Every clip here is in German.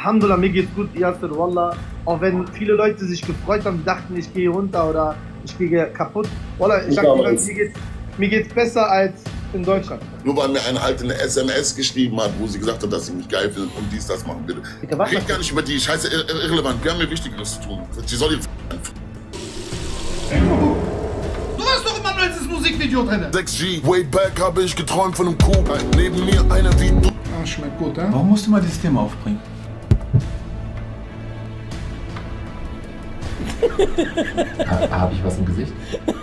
Alhamdulillah, mir geht's gut, Yasser, Wallah. Auch wenn viele Leute sich gefreut haben, dachten, ich gehe runter oder ich gehe kaputt. Wallah, ich sag dir, mir geht's besser als in Deutschland. Nur weil mir einer halt eine SMS geschrieben hat, wo sie gesagt hat, dass sie mich geil findet und dies, das machen bitte. Red gar nicht über die Scheiße, irrelevant. Wir haben hier Wichtigeres zu tun. Sie soll jetzt. Du warst doch immer als Musikvideo drin. 6G, way back habe ich geträumt von einem Kuh. Neben mir einer wie du. Ah, schmeckt gut, hä? Warum musst du mal dieses Thema aufbringen? Habe ich was im Gesicht?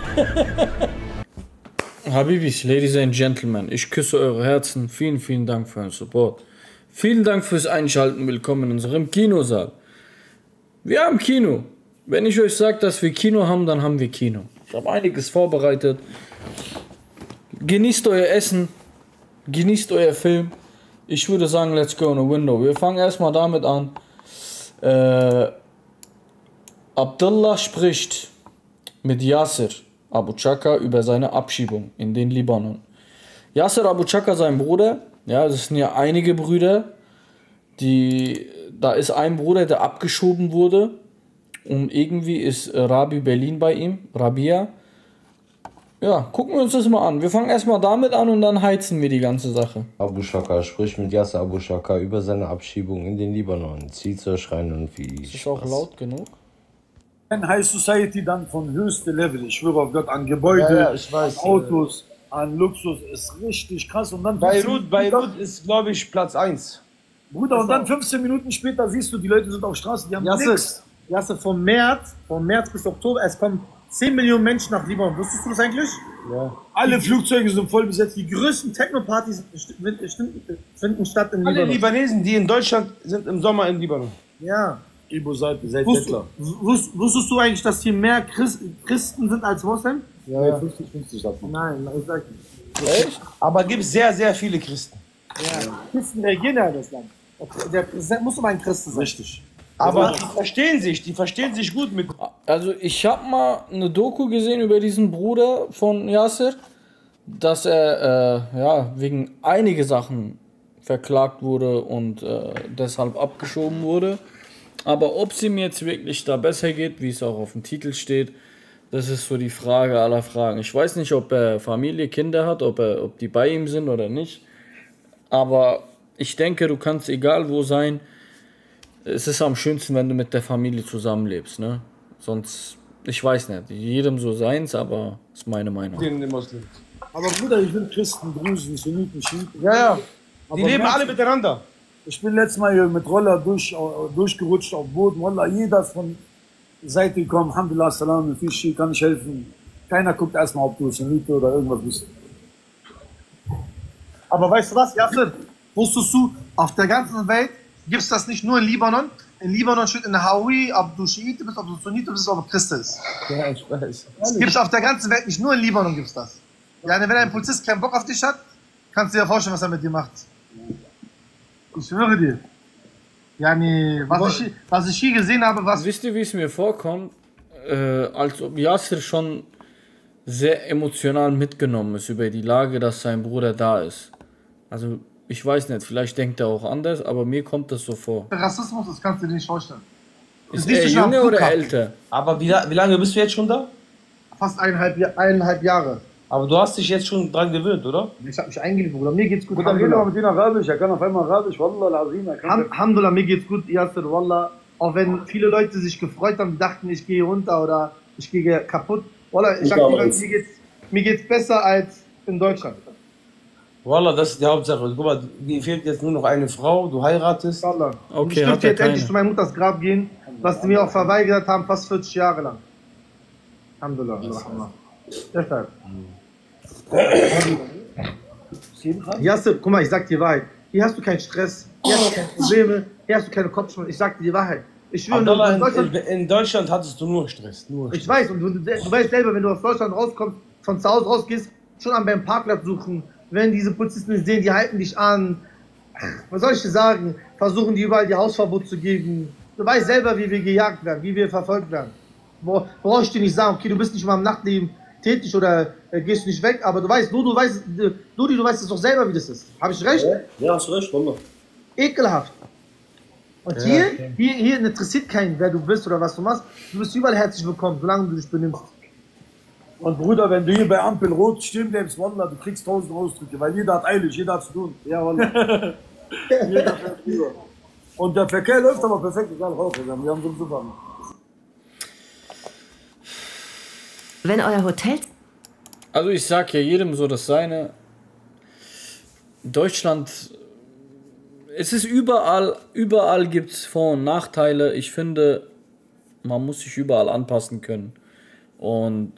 Habibis, Ladies and Gentlemen, ich küsse eure Herzen. Vielen, vielen Dank für euren Support. Vielen Dank fürs Einschalten. Willkommen in unserem Kinosaal. Wir haben Kino. Wenn ich euch sage, dass wir Kino haben, dann haben wir Kino. Ich habe einiges vorbereitet. Genießt euer Essen. Genießt euer Film. Ich würde sagen, let's go in a window. Wir fangen erstmal damit an. Abdullah spricht mit Yasser Abu Chaka über seine Abschiebung in den Libanon. Yasser Abu Chaka, sein Bruder, ja, das sind ja einige Brüder, da ist ein Bruder, der abgeschoben wurde und irgendwie ist Rabi Berlin bei ihm, Rabia. Ja, gucken wir uns das mal an. Wir fangen erstmal damit an und dann heizen wir die ganze Sache. Abu Chaka spricht mit Yasser Abu Chaka über seine Abschiebung in den Libanon. Zielzer schreien und wie. Ist das auch laut genug? High Society dann von höchstem Level. Ich schwöre auf Gott, an Gebäude, an Autos, an Luxus, ist richtig krass. Und dann Beirut ist, glaube ich, Platz 1. Bruder, und dann 15 Minuten später siehst du, die Leute sind auf Straße, die haben nichts. Jasse, vom März bis Oktober, es kommen 10 Millionen Menschen nach Libanon. Wusstest du das eigentlich? Ja. Alle Flugzeuge sind voll besetzt. Die größten Techno-Partys finden statt in Libanon. Alle Libanesen, die in Deutschland sind, im Sommer im Libanon. Ja. Ibo seit Hitler. Wusstest du eigentlich, dass hier mehr Christen sind als Muslimen? Ja, 50-50 sagt man. Nein, ich sag nicht. Echt? Aber gibt es sehr, sehr viele Christen. Ja, Christen reagieren ja in das Land. Der Präsident muss immer ein Christ sein. Richtig. Aber die verstehen sich gut mit. Also ich habe mal eine Doku gesehen über diesen Bruder von Yasser, dass er ja, wegen einige Sachen verklagt wurde und deshalb abgeschoben wurde. Aber ob es ihm jetzt wirklich da besser geht, wie es auch auf dem Titel steht, das ist so die Frage aller Fragen. Ich weiß nicht, ob er Familie, Kinder hat, ob die bei ihm sind oder nicht. Aber ich denke, du kannst egal wo sein. Es ist am schönsten, wenn du mit der Familie zusammenlebst, ne? Sonst, ich weiß nicht, jedem so seins, aber ist meine Meinung. Aber Bruder, ich bin Christen, Drusen, Sunniten, Schiiten. Ja. Die leben alle miteinander. Ich bin letztes Mal hier mit Roller durchgerutscht auf Boden. Wallah, jeder ist von Seite gekommen. Alhamdulillah, Salam, Fischi, kann ich helfen. Keiner guckt erstmal, ob du Sunnite oder irgendwas bist. Aber weißt du was, Yasser? Wusstest du, auf der ganzen Welt gibt es das nicht nur in Libanon. In Libanon steht in der Hawi, ob du Schiite bist, ob du Sunnite bist, ob du Christ bist. Ja, ich weiß. Das gibt es auf der ganzen Welt nicht, nur in Libanon gibt es das. Ja, wenn ein Polizist keinen Bock auf dich hat, kannst du dir vorstellen, was er mit dir macht. Ich schwöre dir. Ja, nee, was ich hier gesehen habe, was... Wisst ihr, wie es mir vorkommt? Als ob Yasser schon sehr emotional mitgenommen ist über die Lage, dass sein Bruder da ist. Also, ich weiß nicht, vielleicht denkt er auch anders, aber mir kommt das so vor. Rassismus, das kannst du dir nicht vorstellen. Ist er jünger oder älter? Aber wie lange bist du jetzt schon da? Fast eineinhalb Jahre. Aber du hast dich jetzt schon dran gewöhnt, oder? Ich hab mich eingelebt, Bruder. Mir geht's gut. Bruder, geh mal mit dir nach Arabisch. Er kann auf einmal Arabisch. Wallah, Azim. Alhamdulillah, mir geht's gut, Yasser, Wallah. Auch wenn viele Leute sich gefreut haben, dachten, ich gehe runter oder ich gehe kaputt. Wallah, ich sag dir, mir geht's besser als in Deutschland. Wallah, das ist die Hauptsache. Guck mal, dir fehlt jetzt nur noch eine Frau, du heiratest. Wallah. Okay, ich dürfte jetzt endlich zu meiner Mutters Grab gehen, was die mir auch verweigert haben, fast 40 Jahre lang. Alhamdulillah. Deshalb. Yasser, guck mal, ich sag dir die Wahrheit. Hier hast du keinen Stress, hier hast du keine Probleme, hier hast du keine Kopfschmerzen. Ich sag dir die Wahrheit. Ich schwöre, in Deutschland hattest du nur Stress. Ich weiß, und du weißt selber, wenn du aus Deutschland rauskommst, von zu Hause rausgehst, schon an beim Parkplatz suchen. Wenn diese Polizisten dich sehen, die halten dich an. Was soll ich dir sagen? Versuchen die überall die Hausverbot zu geben. Du weißt selber, wie wir gejagt werden, wie wir verfolgt werden. Brauche ich dir nicht sagen, okay, du bist nicht mal im Nachtleben tätig oder gehst nicht weg, aber du weißt es doch selber, wie das ist. Habe ich recht? Ja, hast recht, Wallah. Ekelhaft. Und Ja, hier, okay. hier interessiert keinen, wer du bist oder was du machst. Du bist überall herzlich willkommen, solange du dich benimmst. Und Bruder, wenn du hier bei Ampel rot stehen bleibst, Wallah, du kriegst 1000 Ausdrücke, weil jeder hat eilig, jeder hat zu tun. Ja, Wallah. Jeder fährt rüber. Und der Verkehr läuft aber perfekt, egal, raus. Wir haben so einen Super. Wenn euer Hotel... Also ich sag ja jedem so das Seine. Deutschland, es ist überall gibt es Vor- und Nachteile. Ich finde, man muss sich überall anpassen können. Und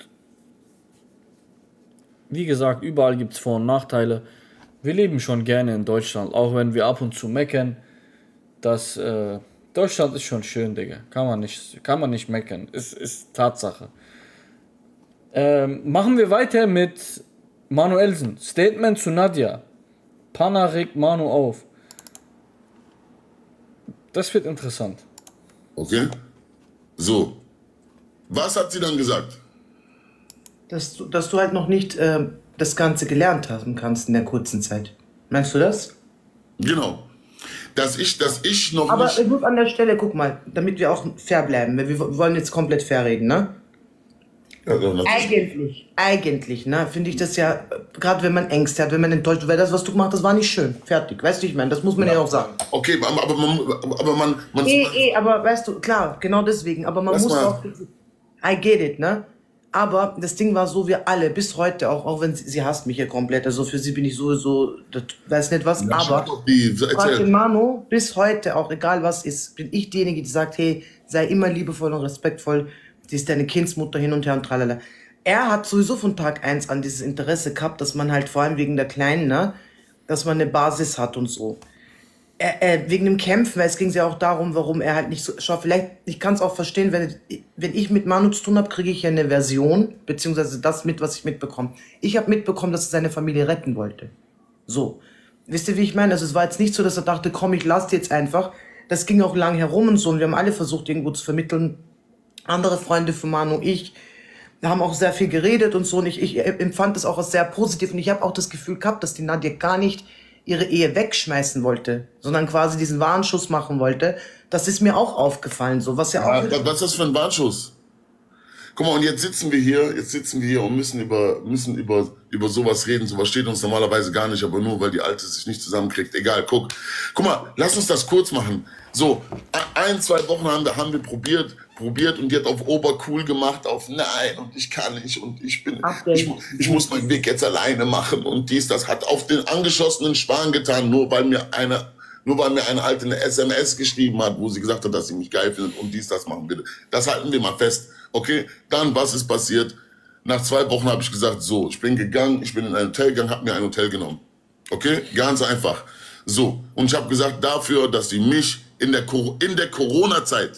wie gesagt, überall gibt es Vor- und Nachteile. Wir leben schon gerne in Deutschland, auch wenn wir ab und zu meckern. Deutschland ist schon schön, Digga. Kann man nicht meckern. Ist Tatsache. Machen wir weiter mit Manuelsen. Statement zu Nadja. Panna regt Manu auf. Das wird interessant. Okay? So. Was hat sie dann gesagt? Dass du halt noch nicht das Ganze gelernt haben kannst in der kurzen Zeit. Meinst du das? Genau. Dass ich noch Aber nicht... ich muss an der Stelle, guck mal, damit wir auch fair bleiben, weil wir wollen jetzt komplett fair reden, ne? Ja, Eigentlich, ne, finde ich das ja, gerade wenn man Ängste hat, wenn man enttäuscht wird, weil das, was du gemacht hast, war nicht schön. Fertig, weißt du, ich meine, das muss man ja auch sagen. Okay, aber man... Aber weißt du, klar, genau deswegen, aber man muss auch... I get it, ne? Aber das Ding war so, wir alle, bis heute auch wenn sie hasst mich ja komplett, also für sie bin ich sowieso, das weiß nicht was, Ja, aber Frage Manu, bis heute, auch egal was ist, bin ich diejenige, die sagt, hey, sei immer liebevoll und respektvoll, sie ist deine Kindsmutter hin und her und tralala. Er hat sowieso von Tag 1 an dieses Interesse gehabt, dass man halt vor allem wegen der Kleinen, ne, dass man eine Basis hat und so. Wegen dem Kämpfen, weil es ging ja auch darum, warum er halt nicht so... Schau, vielleicht, ich kann es auch verstehen, wenn ich mit Manu zu tun habe, kriege ich ja eine Version, beziehungsweise das mit, was ich mitbekomme. Ich habe mitbekommen, dass er seine Familie retten wollte. So. Wisst ihr, wie ich meine? Also es war jetzt nicht so, dass er dachte, komm, ich lasse jetzt einfach. Das ging auch lang herum und so und wir haben alle versucht, irgendwo zu vermitteln. Andere Freunde von Manu, ich... Wir haben auch sehr viel geredet und so und ich empfand das auch als sehr positiv und ich habe auch das Gefühl gehabt, dass die Nadja gar nicht ihre Ehe wegschmeißen wollte, sondern quasi diesen Warnschuss machen wollte. Das ist mir auch aufgefallen, so was ja auch... Was ist das für ein Warnschuss? Guck mal, und jetzt sitzen wir hier und müssen über sowas reden. Sowas steht uns normalerweise gar nicht, aber nur, weil die Alte sich nicht zusammenkriegt. Egal, guck mal, lass uns das kurz machen. So, 1-2 Wochen haben wir probiert und die hat auf obercool gemacht, auf nein und ich kann nicht und ich muss meinen Weg jetzt alleine machen und dies, das hat auf den angeschossenen Schwan getan, nur weil mir eine Alte eine SMS geschrieben hat, wo sie gesagt hat, dass sie mich geil findet und dies, das machen will. Das halten wir mal fest. Okay, dann, was ist passiert? Nach 2 Wochen habe ich gesagt, so, ich bin gegangen, ich bin in ein Hotel gegangen, habe mir ein Hotel genommen. Okay, ganz einfach. So, und ich habe gesagt, dafür, dass sie mich in der Corona-Zeit,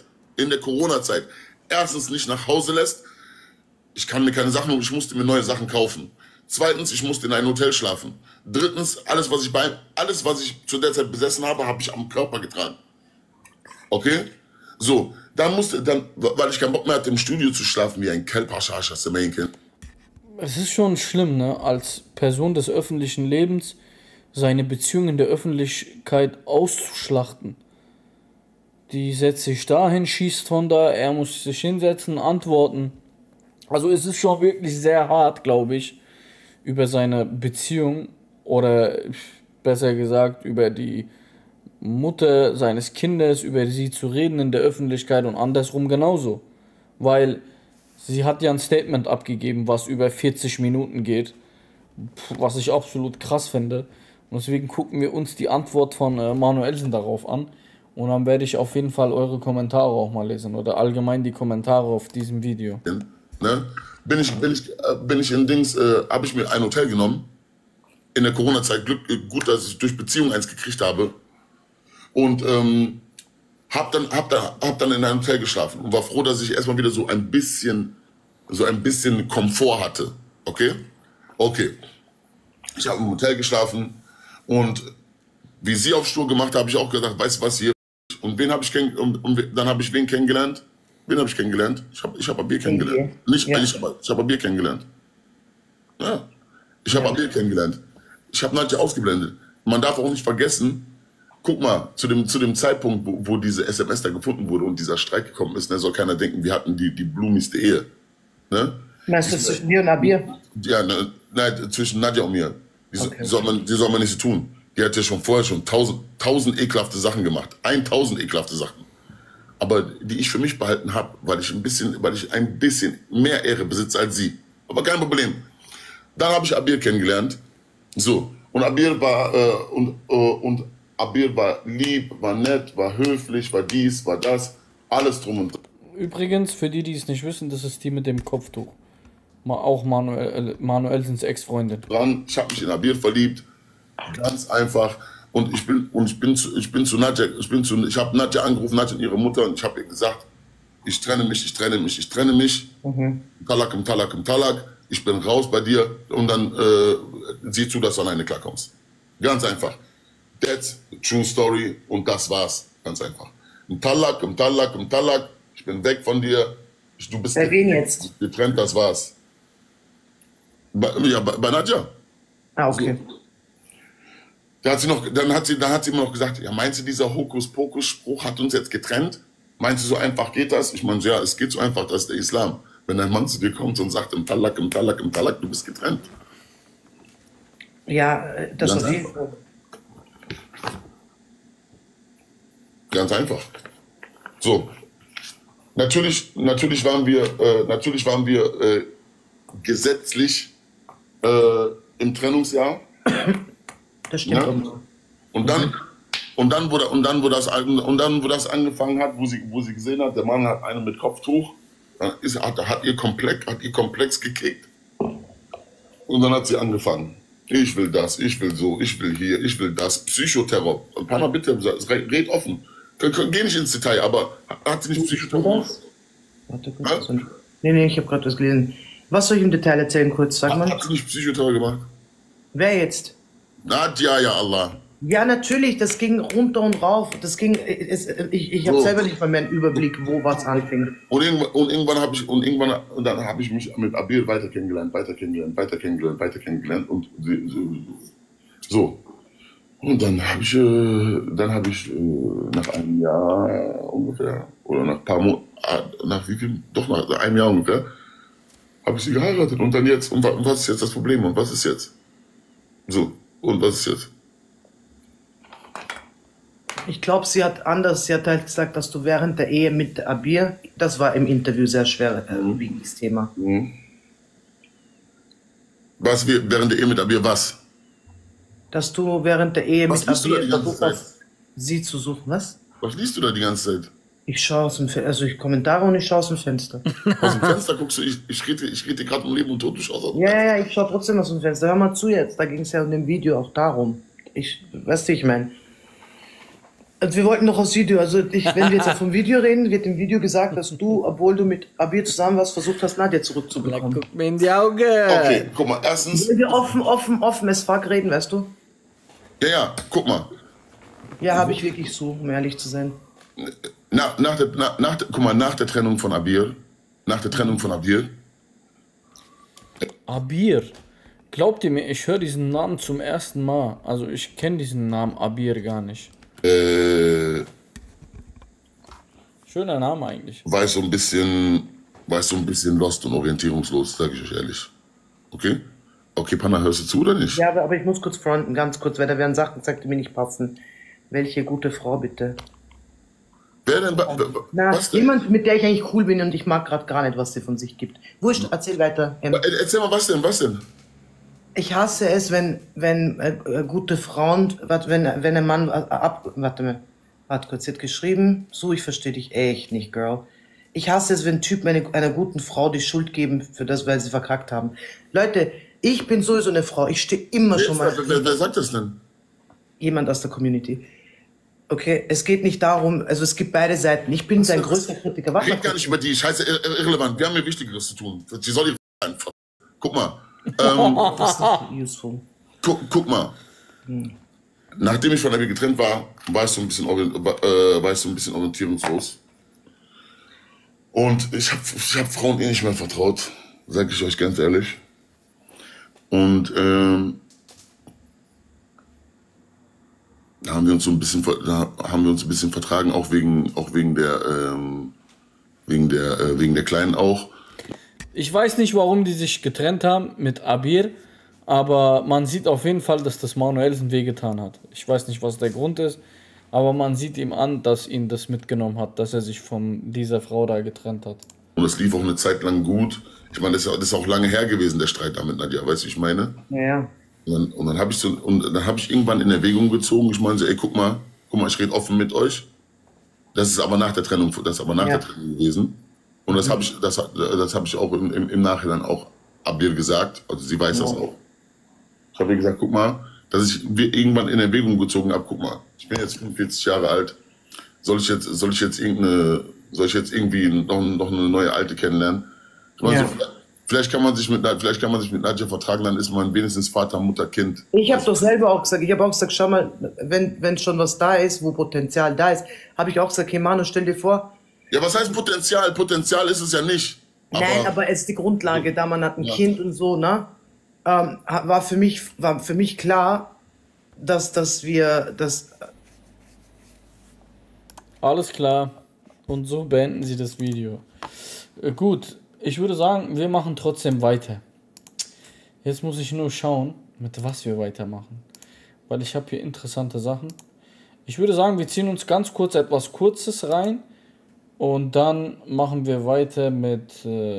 erstens nicht nach Hause lässt, ich kann mir keine Sachen holen, ich musste mir neue Sachen kaufen. Zweitens, ich musste in ein Hotel schlafen. Drittens, alles, was ich zu der Zeit besessen habe, habe ich am Körper getragen. Okay? So, weil ich keinen Bock mehr hatte, im Studio zu schlafen, wie ein Kelpaschasch, hast du mir kennt. Es ist schon schlimm, ne, als Person des öffentlichen Lebens seine Beziehung in der Öffentlichkeit auszuschlachten. Die setzt sich dahin, schießt von da, er muss sich hinsetzen, antworten. Also es ist schon wirklich sehr hart, glaube ich, über seine Beziehung oder besser gesagt über die Mutter seines Kindes, über sie zu reden in der Öffentlichkeit und andersrum genauso. Weil sie hat ja ein Statement abgegeben, was über 40 Minuten geht, was ich absolut krass finde. Und deswegen gucken wir uns die Antwort von Manuelsen darauf an. Und dann werde ich auf jeden Fall eure Kommentare auch mal lesen oder allgemein die Kommentare auf diesem Video. Ne? Habe ich mir ein Hotel genommen. In der Corona-Zeit gut, dass ich durch Beziehung eins gekriegt habe. Und hab dann in einem Hotel geschlafen und war froh, dass ich erstmal wieder so ein bisschen Komfort hatte. Okay? Okay. Ich habe im Hotel geschlafen und wie sie auf Stur gemacht hat, habe ich auch gesagt, weißt du was hier? Und dann habe ich wen kennengelernt? Wen habe ich kennengelernt? Ich habe Abir kennengelernt. Ich habe Abir kennengelernt. Ja. Ich habe Abir kennengelernt. Ich habe Nadja ausgeblendet. Man darf auch nicht vergessen, guck mal, zu dem Zeitpunkt, wo diese SMS da gefunden wurde und dieser Streit gekommen ist, ne, soll keiner denken, wir hatten die blumigste Ehe. Ne? Meinst du zwischen dir und Abir? Ja, ne, nein, zwischen Nadja und mir. Die soll man nicht so tun. Die hat ja schon vorher schon 1000 ekelhafte Sachen gemacht. 1000 ekelhafte Sachen. Aber die ich für mich behalten habe, weil ich ein bisschen mehr Ehre besitze als sie. Aber kein Problem. Dann habe ich Abir kennengelernt. So. Und Abir war lieb, war nett, war höflich, war dies, war das. Alles drum und dran. Übrigens, für die, die es nicht wissen, das ist die mit dem Kopftuch. Auch Manuelsens Ex-Freundin. Ich habe mich in Abir verliebt. Ganz einfach. Und ich bin zu Nadja, ich habe Nadja angerufen, Nadja und ihre Mutter, und ich habe ihr gesagt, ich trenne mich. Talak. Ich bin raus bei dir, und dann sieh zu, dass du alleine klarkommst. Ganz einfach. That's the true story, und das war's. Ganz einfach. Talak. Ich bin weg von dir. Du bist bei wen jetzt? Getrennt, das war's. Bei Nadja. Ah, okay. So. Dann hat sie mir noch gesagt, ja, meinst du, dieser Hokuspokus-Spruch hat uns jetzt getrennt? Meinst du, so einfach geht das? Ich meine, ja, es geht so einfach, das ist der Islam. Wenn ein Mann zu dir kommt und sagt, im Talak, du bist getrennt. Ja, das auf jeden Fall. Ganz einfach. So. Natürlich waren wir gesetzlich im Trennungsjahr. Das stimmt. Ja. Und dann, wo das angefangen hat, wo sie gesehen hat, der Mann hat einen mit Kopftuch, dann hat ihr Komplex gekickt. Und dann hat sie angefangen. Ich will das, ich will so, ich will hier, ich will das. Psychoterror. Papa, bitte, red offen. Geh nicht ins Detail, aber hat sie nicht Psychoterror gemacht? Warte kurz. Ja? Nee, ich habe gerade was gelesen. Was soll ich im Detail erzählen, kurz? Sag mal. Hat sie nicht Psychoterror gemacht? Wer jetzt? Nadja, ja Allah. Ja, natürlich, das ging runter und rauf. Ich habe selber nicht mal mehr einen Überblick, wo was anfing. Und irgendwann habe ich mich mit Abir weiter kennengelernt. Und so. Und dann habe ich nach einem Jahr ungefähr, oder nach ein paar Monaten, nach einem Jahr ungefähr, habe ich sie geheiratet. Und dann jetzt, und was ist jetzt das Problem? Und was ist jetzt? So, und was ist jetzt? Ich glaube, sie hat halt gesagt, dass du während der Ehe mit Abir, das war im Interview sehr schwer wiegendes Thema. Mhm. Was während der Ehe mit Abir was? Dass du während der Ehe mit Abir versucht hast, sie zu suchen. Was? Was liest du da die ganze Zeit? Ich schaue aus dem Fenster, also ich Kommentare und ich schaue aus dem Fenster. Aus dem Fenster guckst du, ich rede gerade um Leben und Tod, du schaust aus dem Fenster. Ja, ich schaue trotzdem aus dem Fenster. Hör mal zu jetzt, da ging es ja in dem Video auch darum. Weißt du, ich meine. Also wir wollten noch aus Video, wenn wir jetzt vom Video reden, wird im Video gesagt, dass du, obwohl du mit Abir zusammen warst, versucht hast, Nadja zurückzubekommen. Guck mir in die Augen. Okay, guck mal, erstens... Wenn wir offen as fuck reden, weißt du? Ja, guck mal. Ja, habe ich wirklich so, um ehrlich zu sein. Guck mal, nach der Trennung von Abir, Abir? Glaubt ihr mir, ich höre diesen Namen zum ersten Mal. Also ich kenne diesen Namen Abir gar nicht. Schöner Name eigentlich. War ich so ein bisschen lost und orientierungslos, sage ich euch ehrlich. Okay? Okay, Panna, hörst du zu oder nicht? Ja, aber ich muss kurz fronten, ganz kurz, weil da werden Sachen gesagt, die mir nicht passen. Welche gute Frau, bitte? Wer denn? Was denn? Jemand, mit der ich eigentlich cool bin und ich mag gerade gar nicht, was sie von sich gibt. Wurscht, erzähl weiter. Erzähl mal, was denn? Ich hasse es, wenn gute Frauen, wenn ein Mann warte kurz, sie hat geschrieben, so, ich verstehe dich echt nicht, Girl. Ich hasse es, wenn Typen einer guten Frau die Schuld geben für das, weil sie verkackt haben. Leute, ich bin sowieso eine Frau, ich stehe immer schon mal... Wer sagt das denn? Jemand aus der Community. Okay, es geht nicht darum, also es gibt beide Seiten. Ich bin sein größter Kritiker. Ich rede gar nicht über die Scheiße, irrelevant. Wir haben hier Wichtigeres zu tun. Sie soll die einfach. Guck mal. Das ist nicht useful. Guck mal. Nachdem ich von Abir getrennt war, war ich so ein bisschen orientierungslos. Und ich hab Frauen nicht mehr vertraut, sage ich euch ganz ehrlich. Und Da haben wir uns so ein bisschen, vertragen, auch wegen der Kleinen auch. Ich weiß nicht, warum die sich getrennt haben mit Abir, aber man sieht auf jeden Fall, dass das Manuelsen wehgetan hat. Ich weiß nicht, was der Grund ist, aber man sieht ihm an, dass ihn das mitgenommen hat, dass er sich von dieser Frau da getrennt hat. Und es lief auch eine Zeit lang gut. Ich meine, das ist auch lange her gewesen, der Streit da mit Nadja, weißt du, wie ich meine? Ja. Und dann habe ich irgendwann in Erwägung gezogen, ich meine so, ey, guck mal, ich rede offen mit euch. Das ist aber nach der Trennung, der Trennung gewesen. Und das habe ich auch im Nachhinein auch Abir gesagt, also sie weiß das auch. Ich habe ihr gesagt, guck mal, dass ich irgendwann in Erwägung gezogen habe, guck mal, ich bin jetzt 45 Jahre alt, soll ich jetzt irgendwie noch eine neue Alte kennenlernen? Ich meine, so, vielleicht kann man sich mit Nadja vertragen, dann ist man wenigstens Vater, Mutter, Kind. Ich habe doch selber auch gesagt, schau mal, wenn schon was da ist, wo Potenzial da ist, habe ich auch gesagt, hey Manu, stell dir vor. Ja, was heißt Potenzial? Potenzial ist es ja nicht. Nein, aber es ist die Grundlage, da man hat ein Kind und so, ne? War für mich klar, dass wir das. Alles klar. Und so beenden sie das Video. Gut, ich würde sagen, wir machen trotzdem weiter. Jetzt muss ich nur schauen, mit was wir weitermachen. Weil ich habe hier interessante Sachen. Ich würde sagen, wir ziehen uns ganz kurz etwas Kurzes rein. Und dann machen wir weiter mit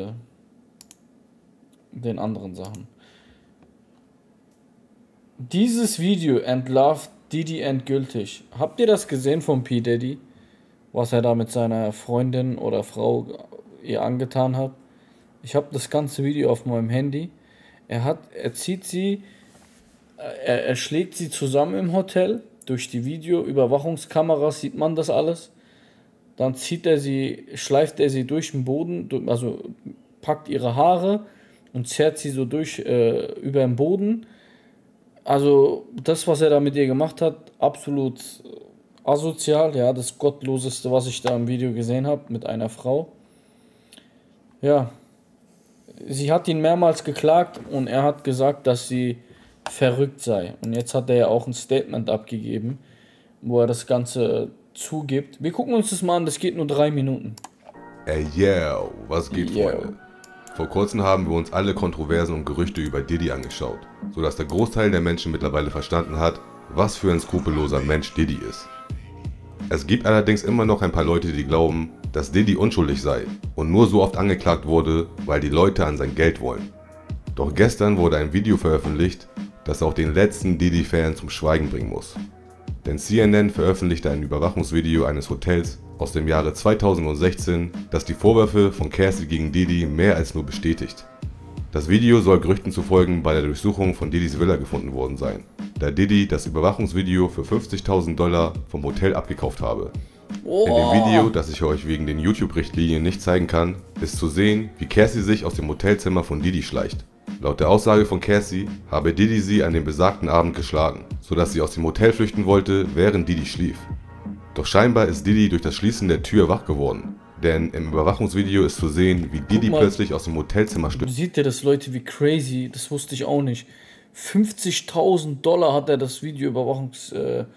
den anderen Sachen. Dieses Video entlarvt Diddy endgültig. Habt ihr das gesehen von P. Diddy? Was er da mit seiner Freundin oder Frau ihr angetan hat? Ich habe das ganze Video auf meinem Handy. Er schlägt sie zusammen im Hotel. Durch die Videoüberwachungskameras sieht man das alles. Dann schleift er sie durch den Boden, also packt ihre Haare und zerrt sie so durch über den Boden. Also das, was er da mit ihr gemacht hat, absolut asozial. Ja, das Gottloseste, was ich da im Video gesehen habe mit einer Frau. Ja, sie hat ihn mehrmals geklagt und er hat gesagt, dass sie verrückt sei. Und jetzt hat er ja auch ein Statement abgegeben, wo er das Ganze zugibt. Wir gucken uns das mal an, das geht nur 3 Minuten. Ey, yo, was geht, Freunde? Vor kurzem haben wir uns alle Kontroversen und Gerüchte über Diddy angeschaut, sodass der Großteil der Menschen mittlerweile verstanden hat, was für ein skrupelloser Mensch Diddy ist. Es gibt allerdings immer noch ein paar Leute, die glauben, dass Diddy unschuldig sei und nur so oft angeklagt wurde, weil die Leute an sein Geld wollen. Doch gestern wurde ein Video veröffentlicht, das auch den letzten Diddy-Fan zum Schweigen bringen muss. Denn CNN veröffentlichte ein Überwachungsvideo eines Hotels aus dem Jahre 2016, das die Vorwürfe von Cassie gegen Diddy mehr als nur bestätigt. Das Video soll Gerüchten zufolge bei der Durchsuchung von Diddys Villa gefunden worden sein, da Diddy das Überwachungsvideo für $50.000 vom Hotel abgekauft habe. In dem Video, das ich euch wegen den YouTube-Richtlinien nicht zeigen kann, ist zu sehen, wie Cassie sich aus dem Hotelzimmer von Diddy schleicht. Laut der Aussage von Cassie habe Diddy sie an dem besagten Abend geschlagen, sodass sie aus dem Hotel flüchten wollte, während Diddy schlief. Doch scheinbar ist Diddy durch das Schließen der Tür wach geworden, denn im Überwachungsvideo ist zu sehen, wie Diddy plötzlich aus dem Hotelzimmer stürzt. Sieht ihr das, Leute, wie crazy? Das wusste ich auch nicht. $50.000 hat er das Videoüberwachungsset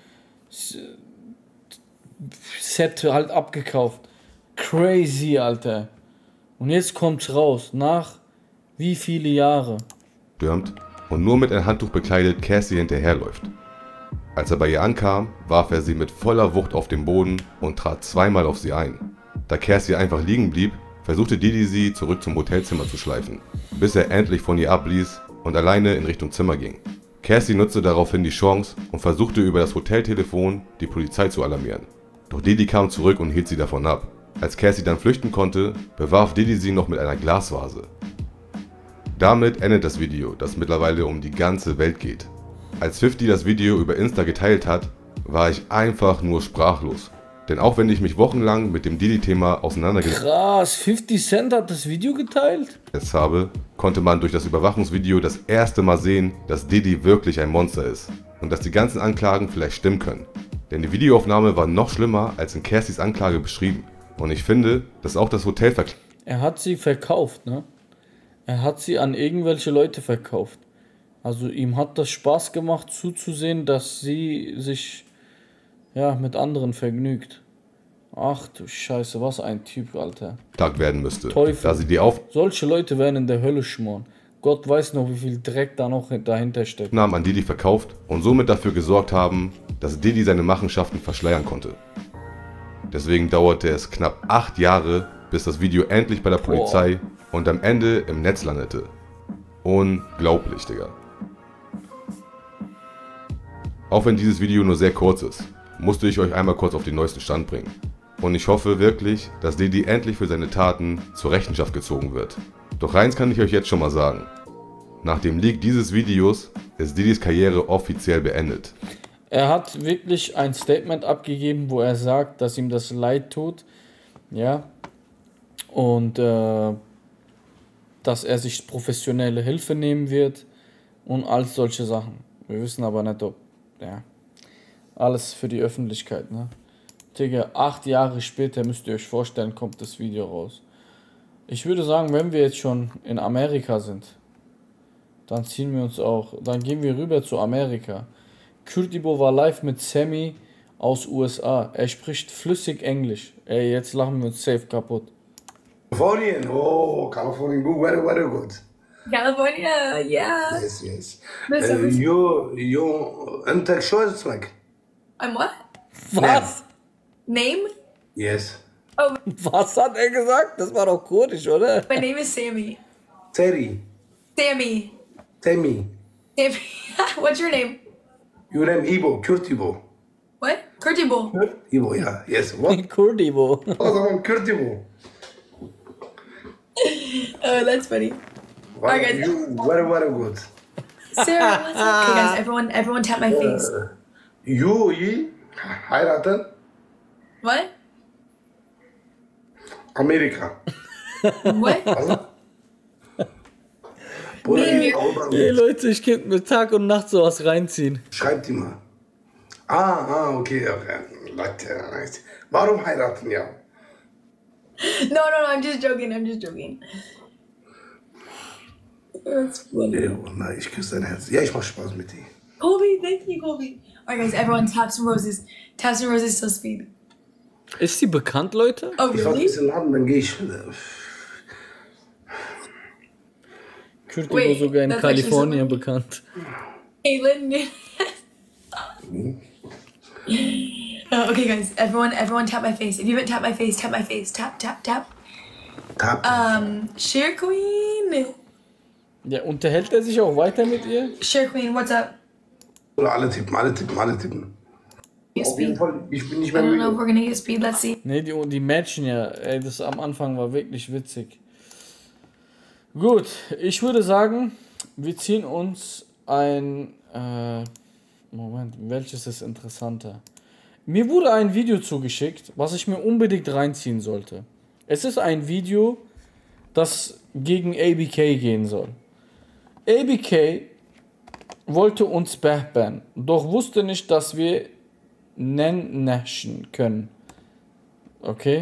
halt abgekauft. Crazy, Alter. Und jetzt kommt's raus, nach wie viele Jahre? Stürmt und nur mit einem Handtuch bekleidet Cassie hinterherläuft. Als er bei ihr ankam, warf er sie mit voller Wucht auf den Boden und trat zweimal auf sie ein. Da Cassie einfach liegen blieb, versuchte Diddy sie zurück zum Hotelzimmer zu schleifen, bis er endlich von ihr abließ und alleine in Richtung Zimmer ging. Cassie nutzte daraufhin die Chance und versuchte über das Hoteltelefon die Polizei zu alarmieren. Doch Diddy kam zurück und hielt sie davon ab. Als Cassie dann flüchten konnte, bewarf Diddy sie noch mit einer Glasvase. Damit endet das Video, das mittlerweile um die ganze Welt geht. Als 50 das Video über Insta geteilt hat, war ich einfach nur sprachlos. Denn auch wenn ich mich wochenlang mit dem Diddy-Thema auseinandergesetzt Krass, 50 Cent hat das Video geteilt? habe, konnte man durch das Überwachungsvideo das erste Mal sehen, dass Diddy wirklich ein Monster ist. Und dass die ganzen Anklagen vielleicht stimmen können. Denn die Videoaufnahme war noch schlimmer als in Cassies Anklage beschrieben. Und ich finde, dass auch das Hotel Er hat sie verkauft, ne? Er hat sie an irgendwelche Leute verkauft. Also ihm hat das Spaß gemacht zuzusehen, dass sie sich ja, mit anderen vergnügt. Ach du Scheiße, was ein Typ, Alter. Tag werden müsste. Teufel. Da sie die Solche Leute werden in der Hölle schmoren. Gott weiß noch, wie viel Dreck da noch dahinter steckt. Aufnahmen an Diddy verkauft und somit dafür gesorgt haben, dass Diddy seine Machenschaften verschleiern konnte. Deswegen dauerte es knapp 8 Jahre, bis das Video endlich bei der Polizei und am Ende im Netz landete. Unglaublich, Digga. Auch wenn dieses Video nur sehr kurz ist, musste ich euch einmal kurz auf den neuesten Stand bringen. Und ich hoffe wirklich, dass Diddy endlich für seine Taten zur Rechenschaft gezogen wird. Doch eins kann ich euch jetzt schon mal sagen. Nach dem Leak dieses Videos ist Diddys Karriere offiziell beendet. Er hat wirklich ein Statement abgegeben, wo er sagt, dass ihm das leid tut. Ja. Und dass er sich professionelle Hilfe nehmen wird. Und all solche Sachen. Wir wissen aber nicht, ob... Ja. Alles für die Öffentlichkeit, ne? Digga, 8 Jahre später, müsst ihr euch vorstellen, kommt das Video raus. Ich würde sagen, wenn wir jetzt schon in Amerika sind, dann ziehen wir uns auch, dann gehen wir rüber zu Amerika. Kurtibo war live mit Sammy aus USA. Er spricht flüssig Englisch. Ey, jetzt lachen wir uns safe kaputt. Californian, oh, Californian good, very good. California, yeah. Yes, yes. Miss You, أنت شو اسمك? I'm what? Was? Name? Yes. Oh, Was hat er gesagt? Das war doch kurdisch, oder? my name is Sammy. Terry. Sammy. Sammy. Sammy. What's your name? Your name Ibo, Kurtibo. What? Kurtibo. Ibo, yeah, yes. What? Kurtibo. Oh, Kurtibo. Oh, that's funny. Alright, guys. You very good. Sarah, what's up? Okay, guys, everyone tap my face. You, heiraten? What? Amerika. What? Ey Leute, ich könnte mir Tag und Nacht sowas reinziehen. Schreibt die mal. Okay. Leute, nice. Warum heiraten, ja? No, I'm just joking. That's funny. Ja, ich küsse dein Herz. Ja, ich mach Spaß mit dir. Colby, thank you, Colby. Alright, guys, everyone tap some roses. Tap some roses till speed. Ist sie bekannt, Leute? Oh, Ich warte really? bis in den Laden, dann gehe ich. Kurtibo Wait, sogar in that's actually Kalifornien so bekannt. Caitlin. Okay, guys, everyone tap my face. If you haven't tapped my face, tap my face. Tap. Tap. Share Queen. Ja, unterhält er sich auch weiter mit ihr? Share Queen, what's up? Oder alle tippen. Get Auf jeden speed. Fall, ich bin nicht I mehr don't know if müde. we're gonna get speed. Let's see. Ne, die matchen ja. Ey, das am Anfang war wirklich witzig. Gut, ich würde sagen, wir ziehen uns ein... Moment, welches ist interessanter? Mir wurde ein Video zugeschickt, was ich mir unbedingt reinziehen sollte. Es ist ein Video, das gegen ABK gehen soll. ABK wollte uns bannen, doch wusste nicht, dass wir nennen können. Okay?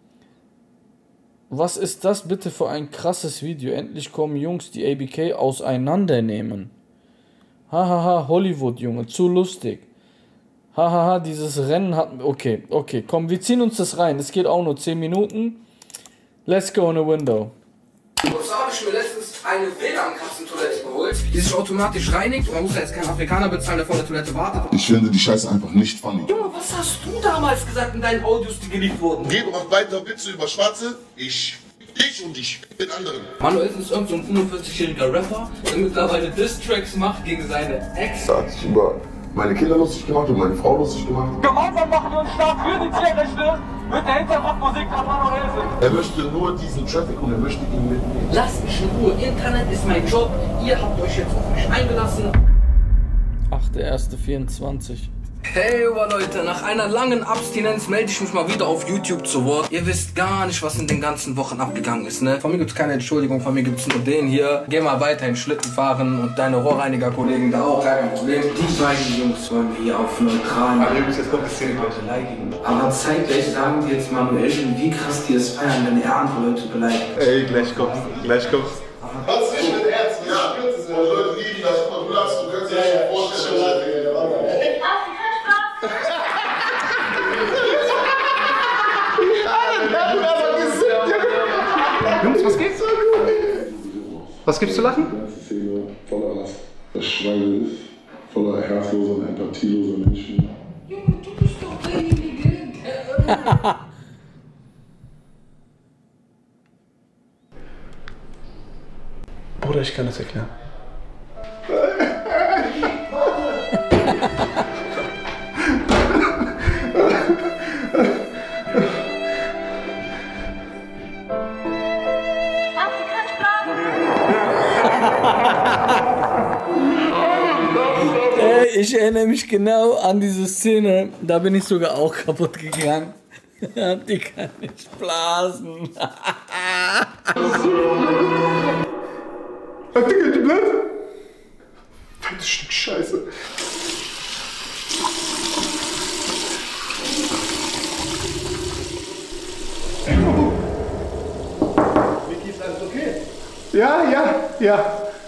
Was ist das bitte für ein krasses Video? Endlich kommen Jungs, die ABK auseinandernehmen. Hahaha, Hollywood, Junge, zu lustig. Hahaha, dieses Rennen hat... Okay, komm, wir ziehen uns das rein. Es geht auch nur 10 Minuten. Let's go in the window. Und so habe ich mir letztens eine WLAN-Katzentoilette geholt, die sich automatisch reinigt und man muss ja jetzt keinen Afrikaner bezahlen, der vor der Toilette wartet. Ich finde die Scheiße einfach nicht funny. Junge, was hast du damals gesagt in deinen Audios, die geleakt wurden? Geh, mach weiter Witze über Schwarze. Ich und ich mit anderen. Manuel ist irgend so ein 45-jähriger Rapper, der mittlerweile Diss-Tracks macht gegen seine Ex. Er hat sich über meine Kinder lustig gemacht und meine Frau lustig gemacht. Gemeinsam machen wir uns stark für die Tierrechte mit der Hintergrundmusik von Manuel. Er möchte nur diesen Traffic und er möchte ihn mitnehmen. Lasst mich in Ruhe, Internet ist mein Job, ihr habt euch jetzt auf mich eingelassen. 8.1.24. Hey Leute, nach einer langen Abstinenz melde ich mich mal wieder auf YouTube zu Wort. Ihr wisst gar nicht, was in den ganzen Wochen abgegangen ist, ne? Von mir gibt's keine Entschuldigung, von mir gibt's nur den hier. Geh mal weiterhin Schlitten fahren und deine Rohrreiniger-Kollegen da auch, kein Problem. Die beiden Jungs wollen wir hier auf neutralen beleidigen. Aber zeitgleich sagen die jetzt Manuel, wie krass die es feiern, wenn er andere Leute beleidigt. Ey, gleich kommt's. Was nicht mit Ärzten, ja? Leute lieben das, du kannst dir nicht vorstellen. Was geht's? Was gibt's zu lachen? Voller Schweine, voller herzloser und empathieloser Menschen. Junge, du bist doch derjenige. Bruder, ich kann das erklären. Ich erinnere mich genau an diese Szene, da bin ich sogar auch kaputt gegangen. Die kann nicht blasen. Hat die Geld gebläht? Fettes Stück Scheiße. Vicky, ist alles okay? Ja.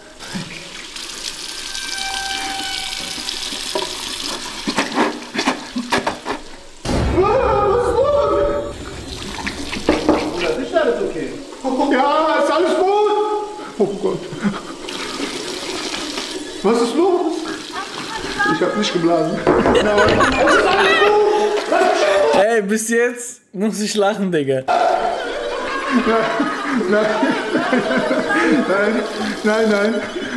Ist alles okay? Ja, ist alles gut. Oh Gott. Was ist los? Ich hab nicht geblasen. Ey, bis jetzt muss ich lachen, Digga. Nein.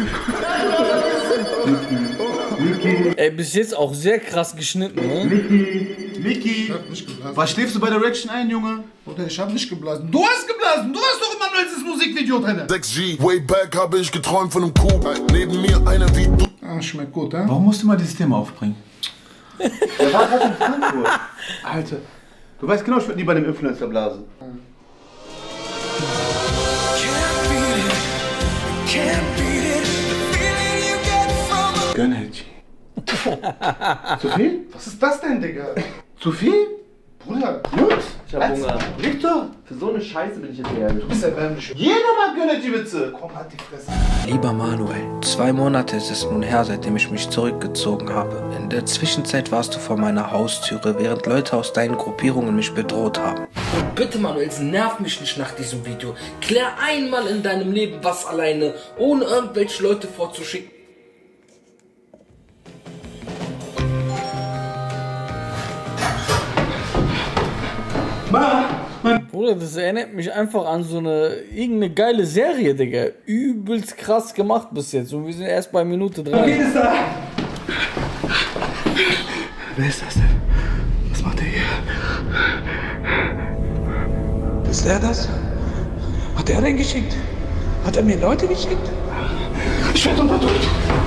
Ey, bis jetzt auch sehr krass geschnitten, ne? Miki, was schläfst du bei der Reaction ein, Junge? Oder ich hab nicht geblasen. Du hast geblasen! Du hast doch immer nur dieses Musikvideo drin! 6G, way back habe ich geträumt von einem Kuh. Neben mir einer wie du. Ah, schmeckt gut, hä? Warum musst du mal dieses Thema aufbringen? Der war gerade in Frankfurt. Alter, du weißt genau, ich würde nie bei dem Influencer blasen. Gönn, Zu viel? Was ist das denn, Digga? Zu viel? Bruder, Jungs! Ich hab Hunger. Victor! Für so eine Scheiße bin ich jetzt hergekommen. Du bist erbärmlich. Jeder mag Gönnergy-Witze! Komm, halt die Fresse. Lieber Manuel, 2 Monate ist es nun her, seitdem ich mich zurückgezogen habe. In der Zwischenzeit warst du vor meiner Haustüre, während Leute aus deinen Gruppierungen mich bedroht haben. Und bitte, Manuel, nerv mich nicht nach diesem Video. Klär einmal in deinem Leben was alleine, ohne irgendwelche Leute vorzuschicken. Bruder, das erinnert mich einfach an so irgendeine geile Serie, Digga. Übelst krass gemacht bis jetzt. Und wir sind erst bei Minute 3. Wer ist da? Wer ist das denn? Was macht der hier? Ist der das? Hat er den geschickt? Hat er mir Leute geschickt? Ich werde unterdrückt.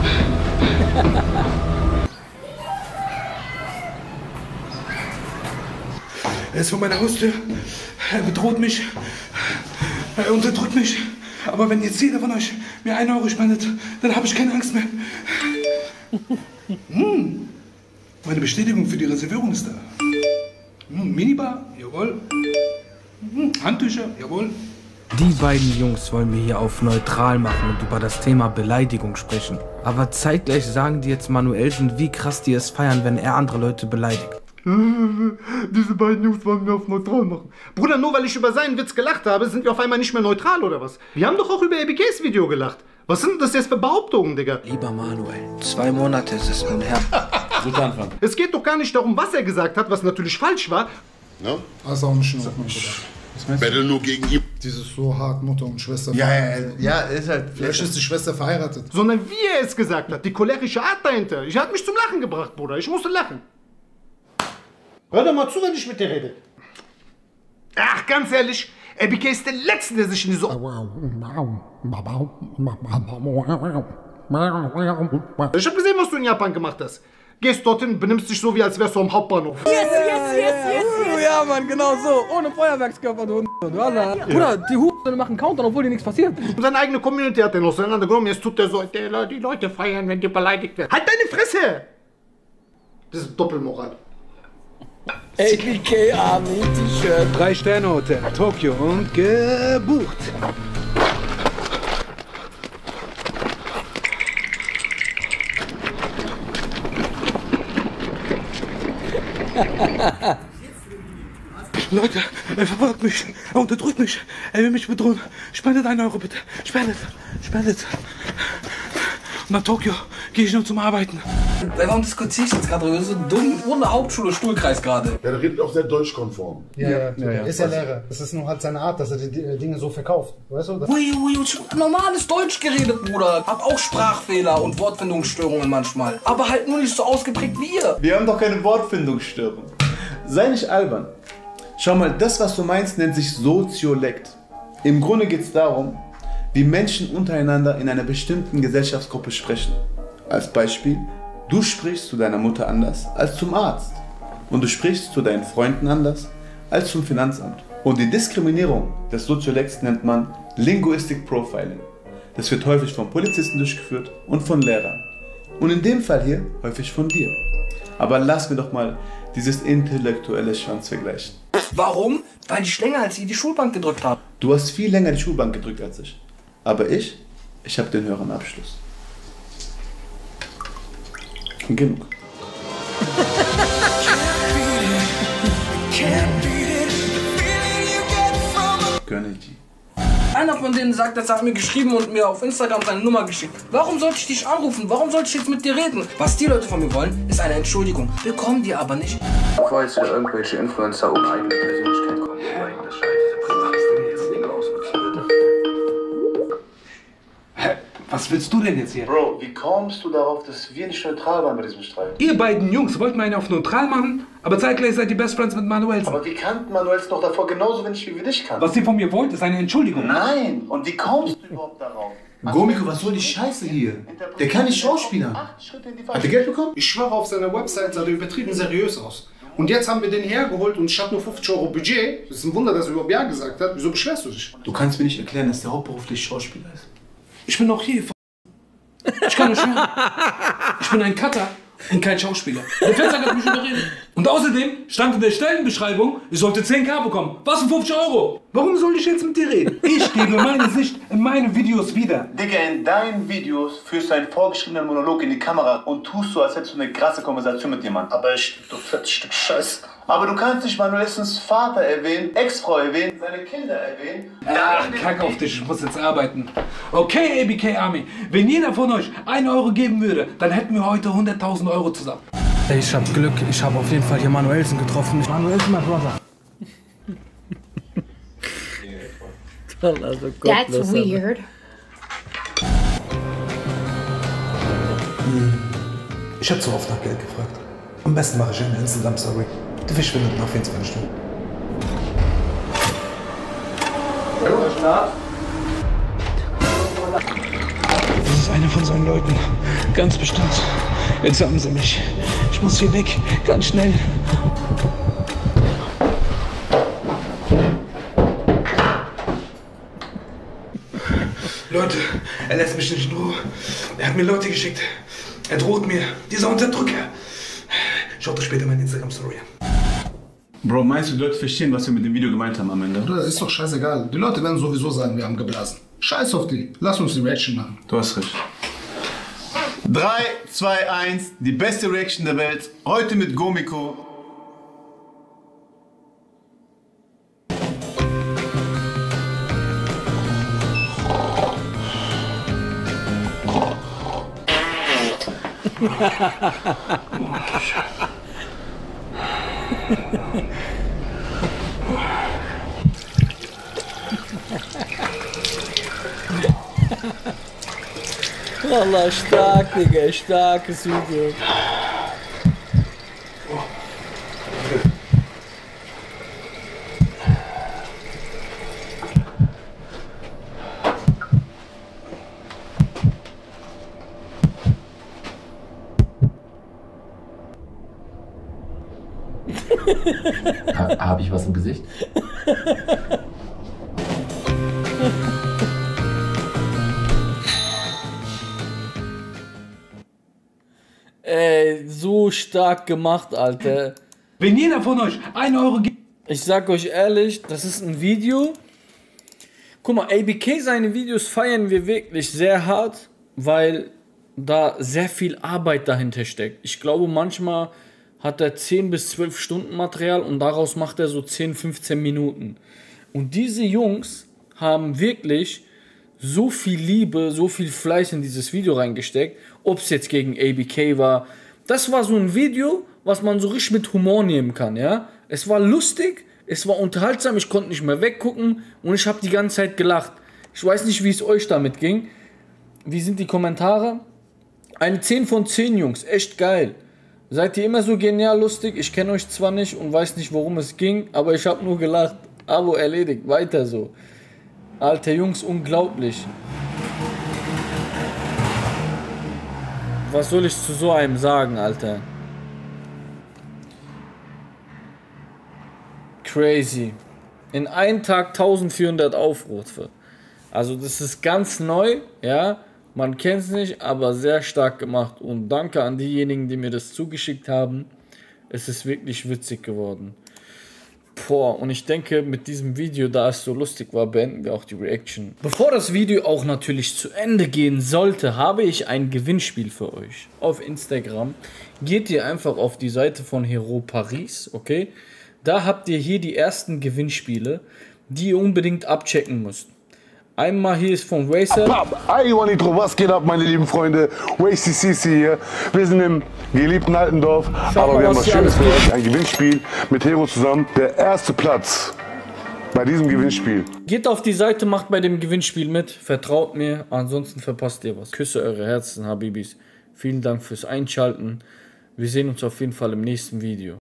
Er ist vor meiner Haustür. Er bedroht mich. Er unterdrückt mich. Aber wenn jetzt jeder von euch mir 1 Euro spendet, dann habe ich keine Angst mehr. Meine Bestätigung für die Reservierung ist da. Minibar, jawohl. Handtücher, jawohl. Die beiden Jungs wollen wir hier auf neutral machen und über das Thema Beleidigung sprechen. Aber zeitgleich sagen die jetzt Manuelsen, wie krass die es feiern, wenn er andere Leute beleidigt. Diese beiden Jungs wollen wir auf neutral machen. Bruder, nur weil ich über seinen Witz gelacht habe, sind wir auf einmal nicht mehr neutral oder was? Wir haben doch auch über ABKs Video gelacht. Was sind das jetzt für Behauptungen, Digga? Lieber Manuel, 2 Monate ist es nun her. Guter Anfang. Es geht doch gar nicht darum, was er gesagt hat, was natürlich falsch war. No? Das ist auch nicht in Ordnung, Bruder. Battle nur gegen ihn. Dieses so hart Mutter und Schwester. Ja, ist halt. Vielleicht ist die Schwester verheiratet. Sondern wie er es gesagt hat, die cholerische Art dahinter. Ich hat mich zum Lachen gebracht, Bruder. Ich musste lachen. Hör doch mal zu, wenn ich mit dir rede. Ach, ganz ehrlich, ABK ist der Letzte, der sich in diese... Ich hab gesehen, was du in Japan gemacht hast. Gehst dorthin, benimmst dich so, wie als wärst du am Hauptbahnhof. Ja, Mann, genau so. Ohne Feuerwerkskörper, du Bruder, die Huren machen Countdown, obwohl dir nichts passiert. Und seine eigene Community hat er auseinandergenommen. Jetzt tut er so, die Leute feiern, wenn die beleidigt werden. Halt deine Fresse! Das ist Doppelmoral. ABK Army T-Shirt. 3-Sterne-Hotel, Tokio und gebucht. Leute, er verfolgt mich, er unterdrückt mich, er will mich bedrohen. Spendet 1 Euro bitte, spendet. Und nach Tokio gehe ich nur zum Arbeiten. Warum diskutierst du jetzt gerade darüber? So dumm, ohne Hauptschule, Stuhlkreis gerade. Ja, der redet auch sehr deutschkonform. Ja. Ist ja Lehrer. Das ist nur halt seine Art, dass er die Dinge so verkauft. Weißt du? Normales Deutsch geredet, Bruder. Hab auch Sprachfehler und Wortfindungsstörungen manchmal. Aber halt nur nicht so ausgeprägt wie ihr. Wir haben doch keine Wortfindungsstörung. Sei nicht albern. Schau mal, das, was du meinst, nennt sich Soziolekt. Im Grunde geht es darum, wie Menschen untereinander in einer bestimmten Gesellschaftsgruppe sprechen. Als Beispiel, du sprichst zu deiner Mutter anders als zum Arzt. Und du sprichst zu deinen Freunden anders als zum Finanzamt. Und die Diskriminierung des Soziolekts nennt man Linguistic Profiling. Das wird häufig von Polizisten durchgeführt und von Lehrern. Und in dem Fall hier häufig von dir. Aber lass mir doch mal dieses intellektuelle Schwanz vergleichen. Warum? Weil ich länger als ihr die Schulbank gedrückt habe. Du hast viel länger die Schulbank gedrückt als ich. Aber ich habe den höheren Abschluss. Und genug. Gönnergy. Einer von denen sagt, das hat mir geschrieben und mir auf Instagram seine Nummer geschickt. Warum sollte ich dich anrufen? Warum sollte ich jetzt mit dir reden? Was die Leute von mir wollen, ist eine Entschuldigung. Bekommen die aber nicht. Bevor jetzt wieder irgendwelche Influencer um eigene Persönlichkeit kommen, das Was willst du denn jetzt hier? Bro, wie kommst du darauf, dass wir nicht neutral waren bei diesem Streit? Ihr beiden Jungs wollten einen auf neutral machen, aber zeitgleich seid ihr Best Friends mit Manuelsen. Aber wir kannten Manuelsen doch davor genauso wenig, wie wir dich kannten. Was ihr von mir wollt, ist eine Entschuldigung. Nein! Und wie kommst du überhaupt darauf? Gomiko, was soll die Scheiße hier? Der kann nicht Schauspieler. Hat er Geld bekommen? Ich schwöre, auf seiner Website sah der übertrieben seriös aus. Und jetzt haben wir den hergeholt und ich habe nur 50 Euro Budget. Das ist ein Wunder, dass er überhaupt Ja gesagt hat. Wieso beschwerst du dich? Du kannst mir nicht erklären, dass der hauptberuflich Schauspieler ist. Ich bin auch hier. Ich kann nicht hören. Ich bin ein Cutter und kein Schauspieler. Der Fenster hat mich überredet. Und außerdem stand in der Stellenbeschreibung, ich sollte 10.000 bekommen. Was für 50 Euro? Warum soll ich jetzt mit dir reden? Ich gebe meine Sicht in meinen Videos wieder. Digga, in deinen Videos führst du einen vorgeschriebenen Monolog in die Kamera und tust so, als hättest du eine krasse Konversation mit jemandem. Aber du fettes Stück Scheiß. Aber du kannst nicht Manuelsens Vater erwähnen, Ex-Frau erwähnen, seine Kinder erwähnen. Ach, kack auf dich, ich muss jetzt arbeiten. Okay, ABK Army, wenn jeder von euch 1 Euro geben würde, dann hätten wir heute 100.000 Euro zusammen. Ey, ich hab Glück, ich habe auf jeden Fall hier Manuelsen getroffen. Manuelsen, mein Brother. Also That's weird. Ich habe zu oft nach Geld gefragt. Am besten mache ich eine Instagram-Story. Die verschwindet nach 24 Stunden. Das ist einer von seinen Leuten. Ganz bestimmt. Jetzt haben sie mich. Ich muss hier weg. Ganz schnell. Leute, er lässt mich nicht in Ruhe. Er hat mir Leute geschickt. Er droht mir. Dieser Unterdrücker. Schaut euch später meine Instagram-Story an. Bro, meinst du, die Leute verstehen, was wir mit dem Video gemeint haben am Ende? Das ist doch scheißegal. Die Leute werden sowieso sagen, wir haben geblasen. Scheiß auf die. Lass uns die Reaction machen. Du hast recht. 3, 2, 1. Die beste Reaction der Welt. Heute mit Gomiko. Wallah, stark, Digga, starkes Video. Habe ich was im Gesicht? Ey, so stark gemacht, Alter. Wenn jeder von euch 1 Euro gibt. Ich sag euch ehrlich, das ist ein Video. Guck mal, ABK, seine Videos feiern wir wirklich sehr hart, weil da sehr viel Arbeit dahinter steckt. Ich glaube, manchmal hat er 10 bis 12 Stunden Material und daraus macht er so 10, 15 Minuten. Und diese Jungs haben wirklich so viel Liebe, so viel Fleiß in dieses Video reingesteckt, ob es jetzt gegen ABK war. Das war so ein Video, was man so richtig mit Humor nehmen kann, ja. Es war lustig, es war unterhaltsam, ich konnte nicht mehr weggucken und ich habe die ganze Zeit gelacht. Ich weiß nicht, wie es euch damit ging. Wie sind die Kommentare? Eine 10 von 10, Jungs, echt geil. Seid ihr immer so genial lustig? Ich kenne euch zwar nicht und weiß nicht, worum es ging, aber ich habe nur gelacht. Abo erledigt, weiter so. Alter Jungs, unglaublich. Was soll ich zu so einem sagen, Alter? Crazy. In einem Tag 1400 Aufrufe. Also das ist ganz neu, ja. Man kennt es nicht, aber sehr stark gemacht. Und danke an diejenigen, die mir das zugeschickt haben. Es ist wirklich witzig geworden. Boah, und ich denke, mit diesem Video, da es so lustig war, beenden wir auch die Reaction. Bevor das Video auch natürlich zu Ende gehen sollte, habe ich ein Gewinnspiel für euch. Auf Instagram geht ihr einfach auf die Seite von Hero Paris, okay? Da habt ihr hier die ersten Gewinnspiele, die ihr unbedingt abchecken müsst. Einmal hier ist von Racer. Ay, Juanito, was geht ab, meine lieben Freunde? Wasty CC hier. Wir sind im geliebten Altendorf, aber wir haben was Schönes für euch. Ein Gewinnspiel mit Hero zusammen. Der erste Platz bei diesem Gewinnspiel. Geht auf die Seite, macht bei dem Gewinnspiel mit. Vertraut mir, ansonsten verpasst ihr was. Küsse eure Herzen, Habibis. Vielen Dank fürs Einschalten. Wir sehen uns auf jeden Fall im nächsten Video.